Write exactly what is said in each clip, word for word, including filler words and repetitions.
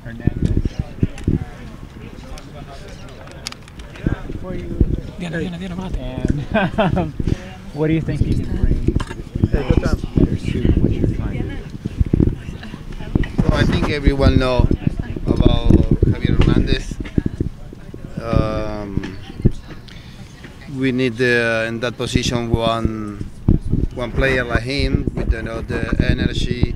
Diana, Diana, Diana, bájate. And what do you think he can bring to their suit? What you're trying to do? Well, I think everyone know about Javier Hernandez. Um, we need uh, in that position one one player like him with you know, the energy.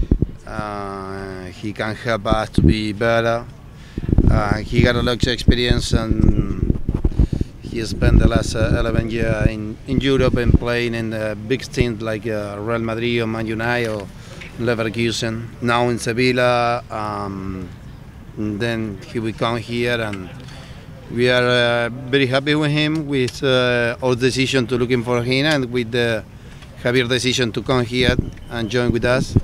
Uh, he can help us to be better. Uh, he got a lot of experience and he spent the last uh, eleven years in, in Europe and playing in the big teams like uh, Real Madrid or Man United or Leverkusen. Now in Sevilla, um, and then he will come here and we are uh, very happy with him, with uh, our decision to looking for him and with the Javier decision to come here and join with us.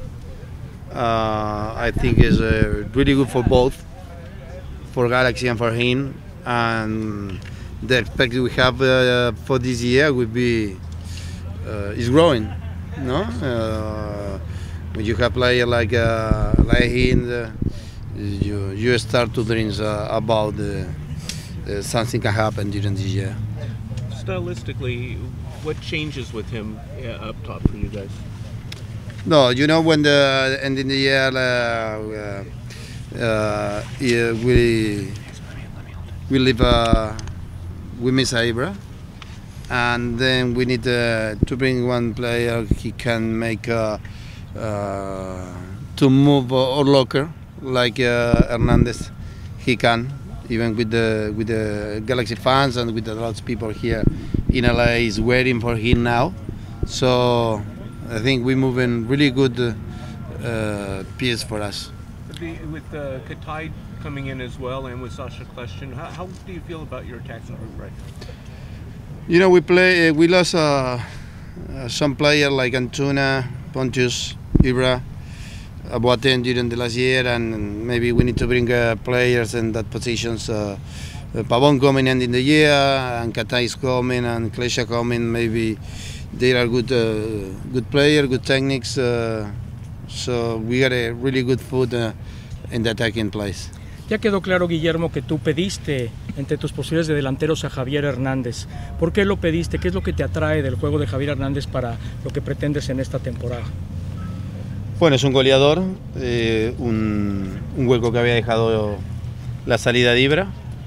Uh, I think is uh, really good for both, for Galaxy and for him. And the expectation we have uh, for this year will be uh, is growing. No, uh, when you have player like uh, like him, uh, you you start to dream uh, about uh, uh, something can happen during this year. Stylistically, what changes with him uh, up top for you guys? No, you know when the end in the year uh, uh, yeah, we we live uh, we miss Ibra, and then we need uh, to bring one player he can make uh, uh, to move our locker like uh, Hernandez. He can even with the with the Galaxy fans and with the lots of people here in L A is waiting for him now. So I think we're moving really good uh, piece for us. The, with uh, Katai coming in as well and with Sasha Kljestan, how, how do you feel about your attacking group right now? You know, we play. Uh, we lost uh, uh, some players like Antuna, Pontius, Ibra, Boateng during the last year, and maybe we need to bring uh, players in that positions. Uh, uh, Pavon coming in in the year, and Katai is coming, and Kljestan coming. Maybe they are good, uh, good player, good techniques. Uh, so we got a really good foot uh, in the attacking place. Ya quedó claro, Guillermo, que tú pediste entre tus posibilidades de delanteros a Javier Hernández. ¿Por qué lo pediste? ¿Qué es lo que te atrae del juego de Javier Hernández para lo que pretendes en esta temporada? Bueno, es un goleador, eh, un, un hueco que había dejado la salida de Ibra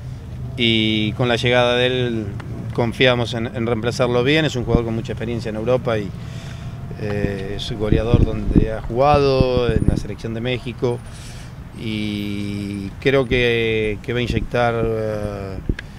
y con la llegada de él confiamos en, en reemplazarlo bien. Es un jugador con mucha experiencia en Europa y eh, es un goleador donde ha jugado en la selección de México y creo que, que va a inyectar uh,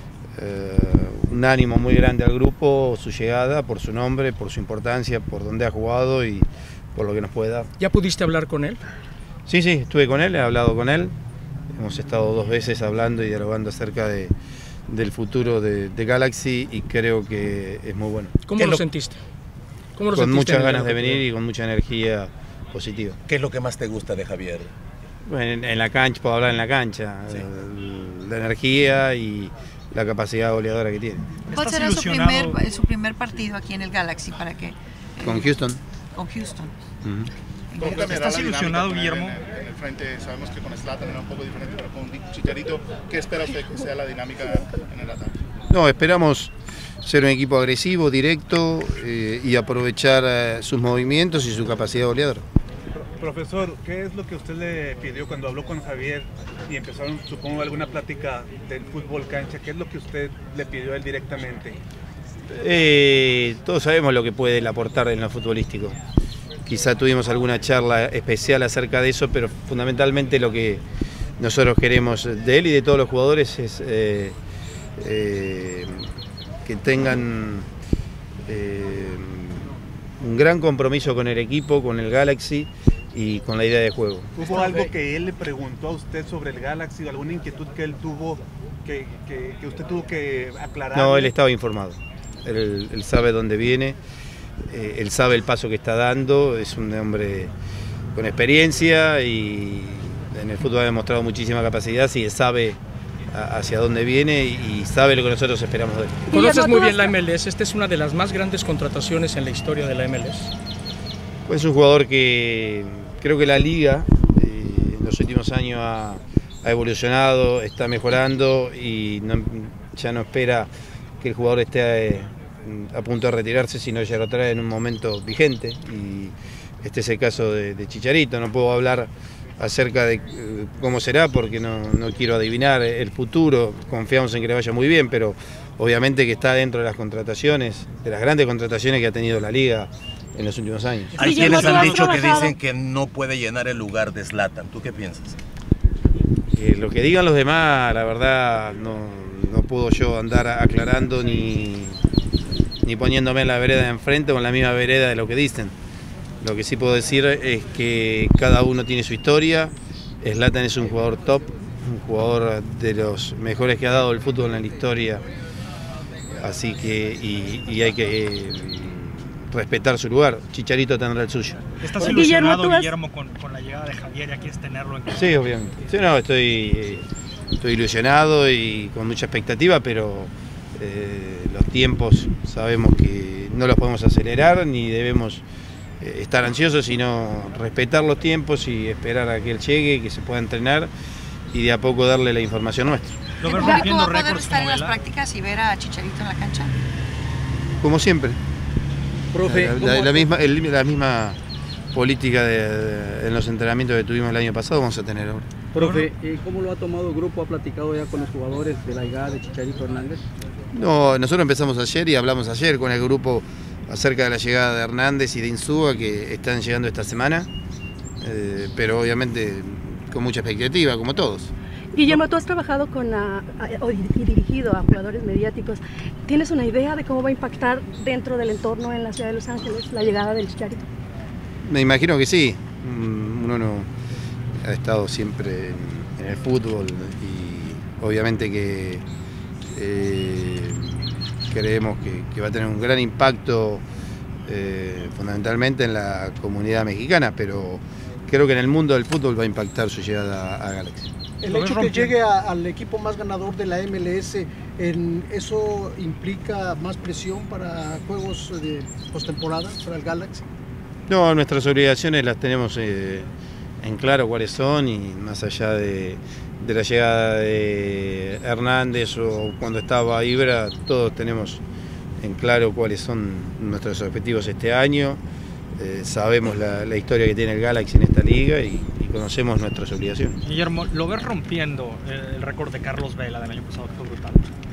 uh, un ánimo muy grande al grupo, su llegada, por su nombre, por su importancia, por donde ha jugado y por lo que nos puede dar. ¿Ya pudiste hablar con él? Sí, sí, estuve con él, he hablado con él, hemos estado dos veces hablando y dialogando acerca de, del futuro de, de Galaxy y creo que es muy bueno. ¿Cómo lo, lo sentiste? ¿Cómo lo con sentiste muchas ganas de venir y con mucha energía positiva. ¿Qué es lo que más te gusta de Javier? En, en la cancha, puedo hablar en la cancha, sí. La energía y la capacidad goleadora que tiene. ¿Cuál será su primer, su primer partido aquí en el Galaxy para que? Eh, con Houston. Con Houston. Uh-huh. ¿Cómo ¿Estás ilusionado, Guillermo? En, en el frente sabemos que con Zlatan era un poco diferente, pero con Chicharito, ¿qué espera usted que sea la dinámica en el ataque? No, esperamos ser un equipo agresivo, directo eh, y aprovechar eh, sus movimientos y su capacidad goleadora. Profesor, ¿qué es lo que usted le pidió cuando habló con Javier y empezaron, supongo, alguna plática del fútbol cancha? ¿Qué es lo que usted le pidió a él directamente? Eh, todos sabemos lo que puede él aportar en lo futbolístico. Quizá tuvimos alguna charla especial acerca de eso, pero fundamentalmente lo que nosotros queremos de él y de todos los jugadores es eh, eh, que tengan eh, un gran compromiso con el equipo, con el Galaxy y con la idea de juego. ¿Hubo algo que él le preguntó a usted sobre el Galaxy o alguna inquietud que él tuvo, que, que, que usted tuvo que aclarar? No, él estaba informado, él, él sabe dónde viene, eh, él sabe el paso que está dando, es un hombre con experiencia y en el fútbol ha demostrado muchísima capacidad, y sabe hacia dónde viene y sabe lo que nosotros esperamos de él. Conoces muy bien la M L S, esta es una de las más grandes contrataciones en la historia de la M L S. Pues es un jugador que creo que la liga eh, en los últimos años ha, ha evolucionado, está mejorando y no, ya no espera que el jugador esté eh, a punto de retirarse, sino ya lo trae en un momento vigente, y este es el caso de, de Chicharito. No puedo hablar acerca de eh, cómo será porque no, no quiero adivinar el futuro, confiamos en que le vaya muy bien, pero obviamente que está dentro de las contrataciones, de las grandes contrataciones que ha tenido la Liga en los últimos años. Hay quienes han dicho que dicen que no puede llenar el lugar de Zlatan. ¿Tú qué piensas? Eh, lo que digan los demás, la verdad, no, no puedo yo andar aclarando ni, ni poniéndome en la vereda de enfrente o en la misma vereda de lo que dicen. Lo que sí puedo decir es que cada uno tiene su historia. Zlatan es un jugador top, un jugador de los mejores que ha dado el fútbol en la historia, así que y, y hay que eh, respetar su lugar. Chicharito tendrá el suyo. ¿Estás ilusionado, Guillermo, Guillermo con, con la llegada de Javier? ¿Ya quieres tenerlo en casa? Sí, obviamente. Sí, no, estoy, estoy ilusionado y con mucha expectativa, pero eh, los tiempos sabemos que no los podemos acelerar ni debemos eh, estar ansiosos, sino respetar los tiempos y esperar a que él llegue, que se pueda entrenar y de a poco darle la información nuestra. ¿El público va a poder estar en las prácticas y ver a Chicharito en la cancha? Como siempre. Profe, la, la, la, misma, el, la misma política de, de, en los entrenamientos que tuvimos el año pasado vamos a tener ahora. Profe, ¿cómo lo ha tomado el grupo? ¿Ha platicado ya con los jugadores de la llegada de Chicharito Hernández? No, nosotros empezamos ayer y hablamos ayer con el grupo acerca de la llegada de Hernández y de Insúa, que están llegando esta semana, eh, pero obviamente con mucha expectativa, como todos. Guillermo, tú has trabajado con a, a, y dirigido a jugadores mediáticos. ¿Tienes una idea de cómo va a impactar dentro del entorno en la ciudad de Los Ángeles la llegada del Chicharito? Me imagino que sí. Uno no ha estado siempre en, en el fútbol y obviamente que eh, creemos que, que va a tener un gran impacto eh, fundamentalmente en la comunidad mexicana, pero creo que en el mundo del fútbol va a impactar su llegada a, a Galaxy. El hecho que llegue a, al equipo más ganador de la M L S, en, ¿eso implica más presión para juegos de postemporada, para el Galaxy? No, nuestras obligaciones las tenemos eh, en claro cuáles son, y más allá de, de la llegada de Hernández o cuando estaba Ibra, todos tenemos en claro cuáles son nuestros objetivos este año. Eh, sabemos la, la historia que tiene el Galaxy en esta liga y, y conocemos nuestras obligaciones. Guillermo, ¿lo ves rompiendo el récord de Carlos Vela del año pasado, que fue brutal?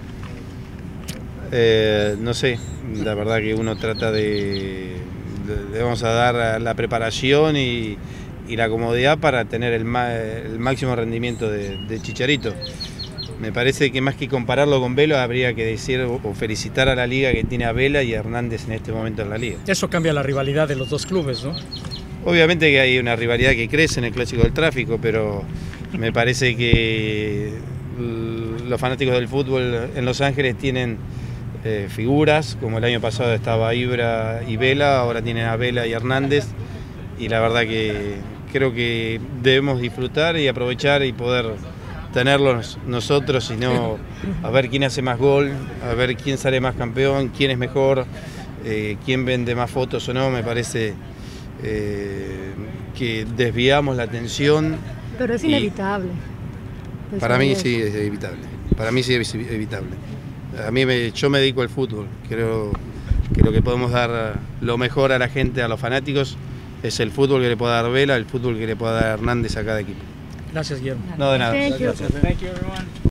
Eh, no sé, la verdad que uno trata de, de, de vamos a dar la preparación y, y la comodidad para tener el, ma, el máximo rendimiento de, de Chicharito. Me parece que más que compararlo con Vela, habría que decir o felicitar a la liga que tiene a Vela y a Hernández en este momento en la liga. Eso cambia la rivalidad de los dos clubes, ¿no? Obviamente que hay una rivalidad que crece en el Clásico del Tráfico, pero me parece que los fanáticos del fútbol en Los Ángeles tienen eh, figuras, como el año pasado estaba Ibra y Vela, ahora tienen a Vela y Hernández, y la verdad que creo que debemos disfrutar y aprovechar y poder tenerlos nosotros, sino a ver quién hace más gol, a ver quién sale más campeón, quién es mejor, eh, quién vende más fotos o no. Me parece eh, que desviamos la atención. Pero es inevitable. Para mí sí es evitable, para mí sí es evitable. A mí me, yo me dedico al fútbol, creo que lo que podemos dar lo mejor a la gente, a los fanáticos, es el fútbol que le pueda dar Vela, el fútbol que le pueda dar Hernández a cada equipo. Gracias, Guillermo. No, de nada. Thank you. Gracias. Thank you, everyone.